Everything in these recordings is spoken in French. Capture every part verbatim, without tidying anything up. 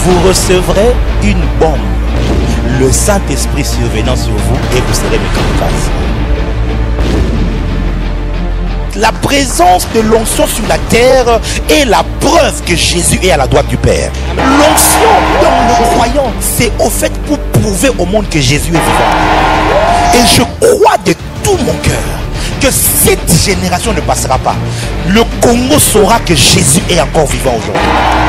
vous recevrez une bombe. Le Saint-Esprit survenant sur vous et vous serez mes camarades. La présence de l'onction sur la terre est la preuve que Jésus est à la droite du Père. L'onction dans le croyant, c'est au fait pour prouver au monde que Jésus est vivant. Et je crois de tout mon cœur que cette génération ne passera pas. Le Congo saura que Jésus est encore vivant aujourd'hui.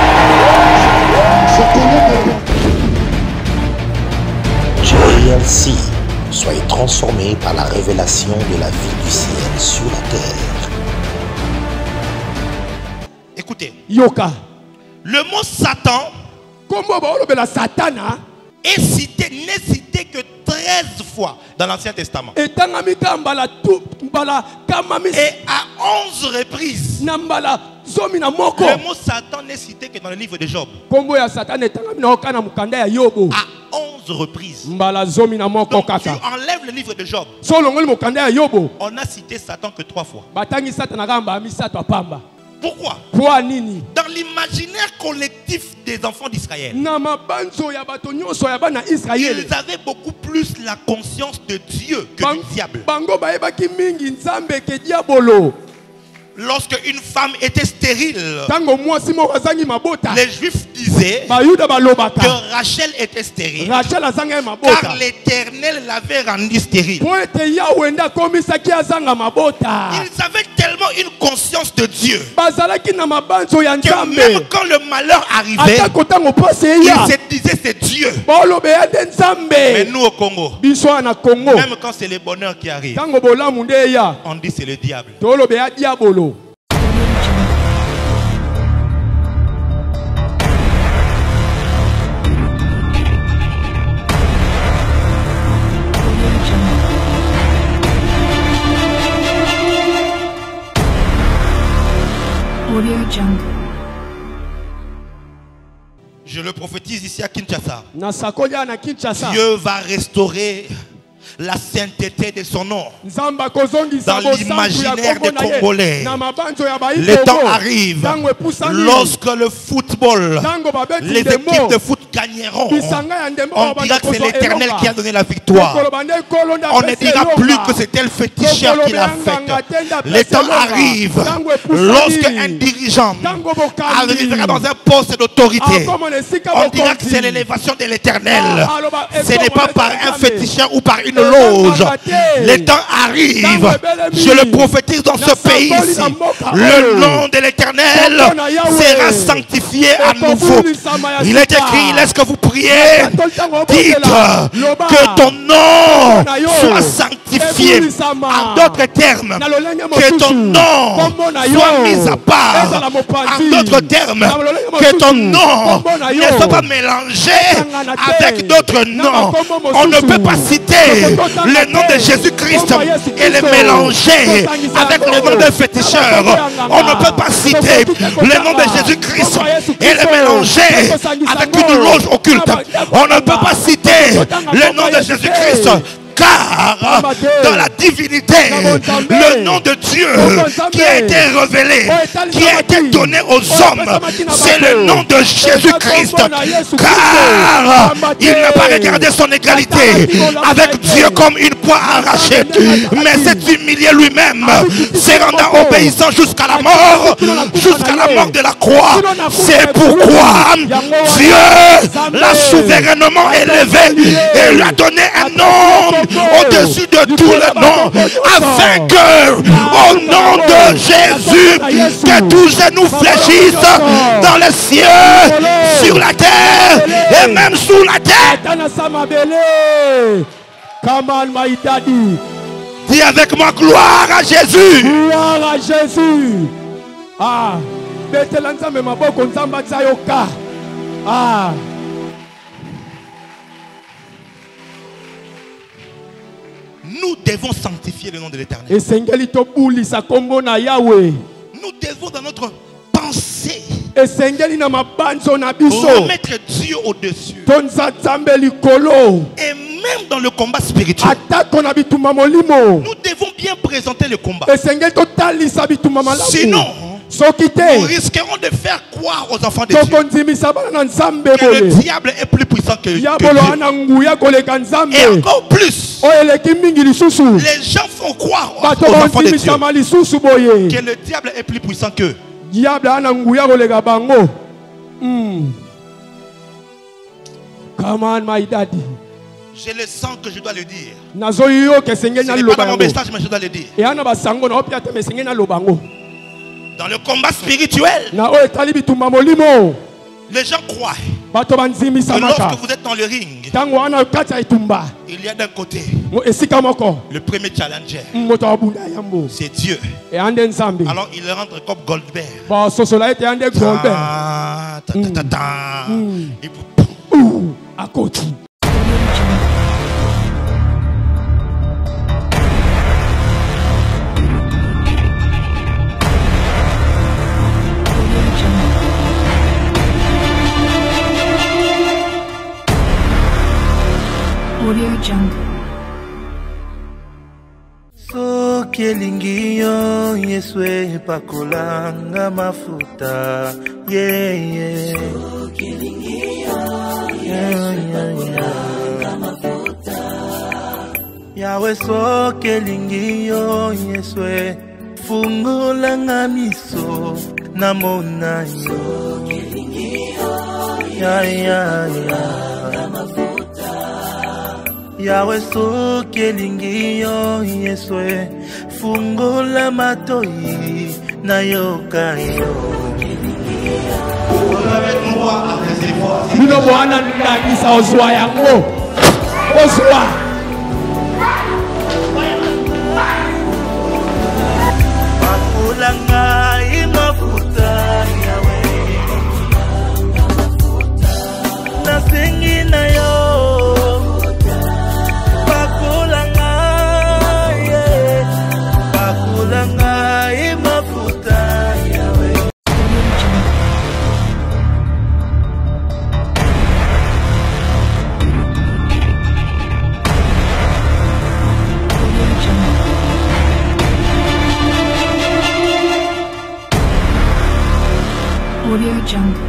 J L C, soyez transformés par la révélation de la vie du ciel sur la terre. Écoutez, Yoka. le mot Satan Comment va la Satana est cité, n'est cité que treize fois dans l'Ancien Testament. et à onze reprises, le le mot Satan n'est cité que dans le livre de Job. À onze reprises. Donc, tu enlèves le livre de Job. On a cité Satan que trois fois. Pourquoi? Dans l'imaginaire collectif des enfants d'Israël, ils avaient beaucoup plus la conscience de Dieu que du diable. Lorsque une femme était stérile, les Juifs disaient que Rachel était stérile, car l'Éternel l'avait rendue stérile. Ils avaient tellement une conscience de Dieu que même quand le malheur arrivait, ils se disaient c'est Dieu. Mais nous au Congo, même quand c'est le bonheur qui arrive, on dit c'est le diable. Je le prophétise ici à Kinshasa. Dieu va restaurer la sainteté de son nom dans l'imaginaire des Congolais. Le temps arrive lorsque le football, les équipes de foot gagneront. On dira que c'est l'Éternel qui a donné la victoire. On ne dira plus que c'était le féticheur qui l'a fait. Le temps arrive lorsque un dirigeant arrivera dans un poste d'autorité. On dira que c'est l'élévation de l'Éternel. Ce n'est pas par un féticheur ou par une loge. Le temps arrive. Je le prophétise dans ce pays-ci. Le nom de l'Éternel sera sanctifié à nouveau. Il est écrit, laisse que vous priez, dites que ton nom soit sanctifié. En d'autres termes, que ton nom soit mis à part. En d'autres termes, que ton nom ne soit pas mélangé avec d'autres noms. On ne peut pas citer le nom de Jésus-Christ et le mélanger avec le nom d'un féticheur. On ne peut pas citer le nom de Jésus-Christ et le mélanger avec une loge occulte. On ne peut pas citer le nom de Jésus-Christ, car dans la divinité, le nom de Dieu qui a été révélé, qui a été donné aux hommes, c'est le nom de Jésus-Christ. Car il n'a pas regardé son égalité avec Dieu comme une poire arrachée, mais s'est humilié lui-même, se rendant obéissant jusqu'à la mort, jusqu'à la mort de la croix. C'est pourquoi Dieu l'a souverainement élevé et lui a donné un nom au-dessus de tous les noms, afin que, au nom de Jésus, que tous genou fléchissent dans les cieux, sur la terre et même sous la terre. Dis avec moi, gloire à Jésus. Gloire à Jésus. Ah, ah. Nous devons sanctifier le nom de l'Éternel. Nous devons dans notre pensée remettre Dieu au-dessus. Et même dans le combat spirituel, nous devons bien présenter le combat. Sinon, nous risquerons de faire croire aux enfants de Dieu que le diable est plus puissant que, que Dieu. Et encore plus, les gens font croire aux enfants de Dieu que le diable est plus puissant qu'eux. Mm. Come on, my daddy. Je le sens que je dois le dire. Ce n'est pas dans mon message, mais je dois le dire. Dans le combat spirituel, les gens croient que lorsque vous êtes dans le ring, il y a d'un côté le premier challenger, c'est Dieu. Alors il rentre comme Goldberg. Ta, ta, ta, ta, ta. Et vous... à côté. Audio Jungle. Soki elingi yo Yesu epakolanga mafuta yeah yeah. Soki elingi yo Yesu epakolanga mafuta Yahweh soki elingi yo Yesu fungulanga miso namona yo Soki elingi yo yeah yeah yeah mafuta Yahweh soki elingi yo Yesu fungula matoi na yoka yo. Bino mwana ndakisa ozwa yango. Ozwa. Bakulanga imafuta Yahweh. Nasingi na yo. Audio Jungle.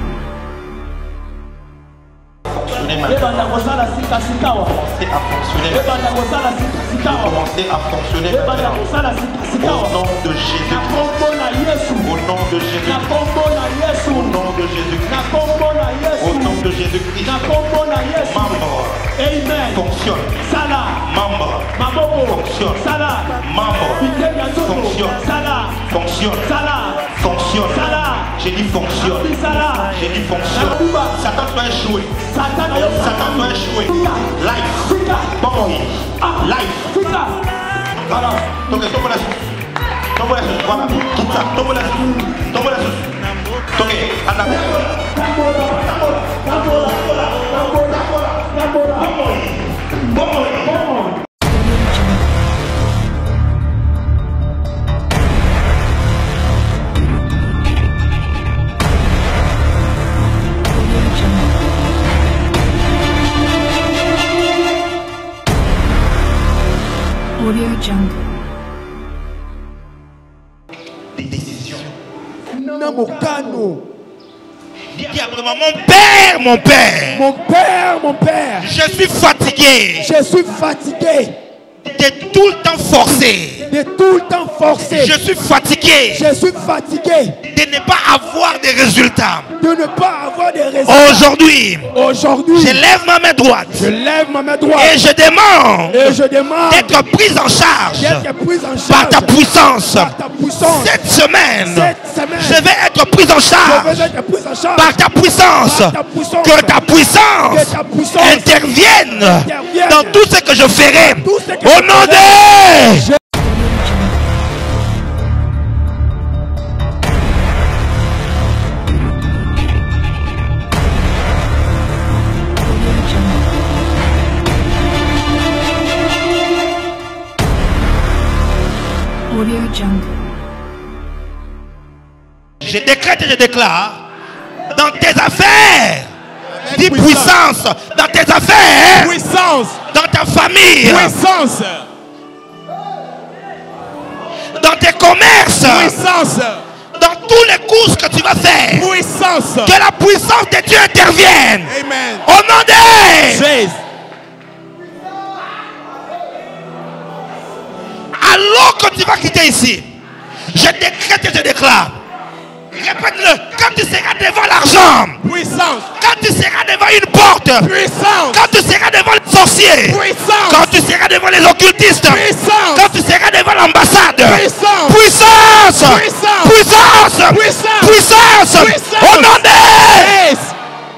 Commencez à fonctionner. Commencez à fonctionner. Au nom de Jésus. Au nom de Jésus. Au nom de Jésus. Au nom de Jésus. Membre. Fonctionne. Membre. Fonctionne. Membre. Fonctionne. Fonctionne. Fonctionne. J'ai dit fonctionne. J'ai dit fonctionne. Satan doit échouer. Satan doit échouer. Life. Boy. Life. Voilà. Donc, tombe là-dessus. Tombe là-dessus. Voilà. Quitte ça. Tombe là-dessus. Tombe là-dessus. Ok. À la main. Audio Jungle. Des décisions. Namokano. Dis après-moi, mon père, mon père. Mon père, mon père. Je suis fatigué. Je suis fatigué. D'être tout le temps forcé. De tout le temps forcé. Je suis fatigué. Je suis fatigué. De ne pas avoir de résultats. De ne pas avoir de résultats. Aujourd'hui. Aujourd'hui. Je lève ma main droite. Je lève ma main droite. Et je demande. Et je demande. D'être prise en charge. D'être prise en charge. Par ta puissance. Par ta puissance. Cette semaine. Cette semaine. Je vais être prise en charge. Je vais être prise en charge. Par ta puissance. Par ta puissance. Que ta puissance. Que ta puissance. Intervienne. Intervienne. Dans tout ce que je ferai. Tout ce que Au je nom de. Je... Audio Jungle. Je décrète et je déclare dans tes affaires. Dis puissance. Dans tes affaires. Puissance. Dans ta famille. Puissance. Dans tes commerces. Puissance. Dans tous les courses que tu vas faire, puissance, que la puissance de Dieu intervienne. Amen. Au nom de Jésus. Alors que tu vas quitter ici, je décrète et je déclare. Répète-le. Quand tu seras devant l'argent, puissance. Quand tu seras devant une porte, puissance. Quand tu seras devant les sorciers, puissance. Quand tu seras devant les occultistes, puissance. Quand tu seras devant l'ambassade, puissance. Puissance. Puissance. Puissance. Puissance. Puissance. Puissance. Au nom de Jésus.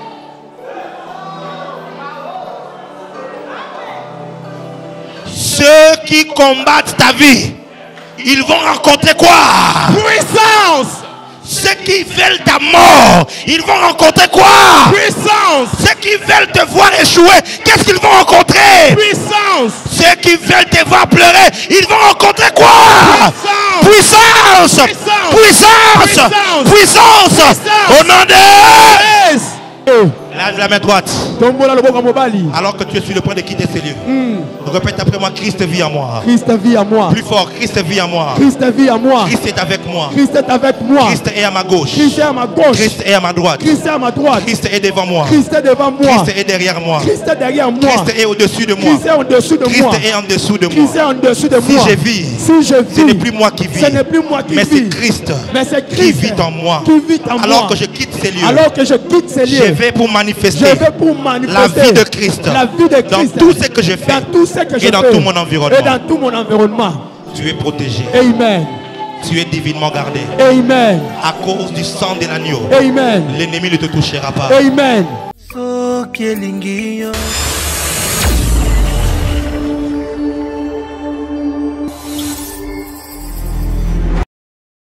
Ceux qui combattent ta vie, ils vont rencontrer quoi? Puissance. Ceux qui veulent ta mort, ils vont rencontrer quoi? Puissance. Ceux qui veulent te voir échouer, qu'est-ce qu'ils vont rencontrer? Puissance. Ceux qui veulent te voir pleurer, ils vont rencontrer quoi? Puissance. Puissance. Puissance. Puissance. Puissance. Puissance. Au nom de Jésus. Lève la main droite. Alors que tu es sur le point de quitter ces lieux. Mm. Répète après moi, Christ vit en moi. Christ vit en moi. Plus fort, Christ vit en moi. Christ vit en moi. Christ est avec moi. Christ est avec moi. Christ est à ma gauche. Christ est à ma gauche. Christ est à ma droite. Christ est à ma droite. Christ est devant moi. Christ est devant moi. Christ est derrière moi. Christ est derrière moi. Christ est au-dessus de moi. Christ est au-dessus de Christ moi. est en dessous de moi. Christ est en dessous de si moi. je vis, si je vis, ce n'est plus moi qui vis. Ce n'est plus moi qui mais vis. c'est Christ, mais c'est Christ qui vit en moi. Qui vit en Alors moi. que je quitte ces lieux. Alors que je quitte ces lieux. Je vais pour manifester. Je vais pour manifester la vie de Christ. La vie de Christ. Dans tout ce que je fais. Dans tout ce que je et dans fais. tout mon environnement. Et dans tout mon environnement. Tu es protégé. Amen. Tu es divinement gardé. Amen. À cause du sang de l'agneau. Amen. L'ennemi ne te touchera pas. Amen. So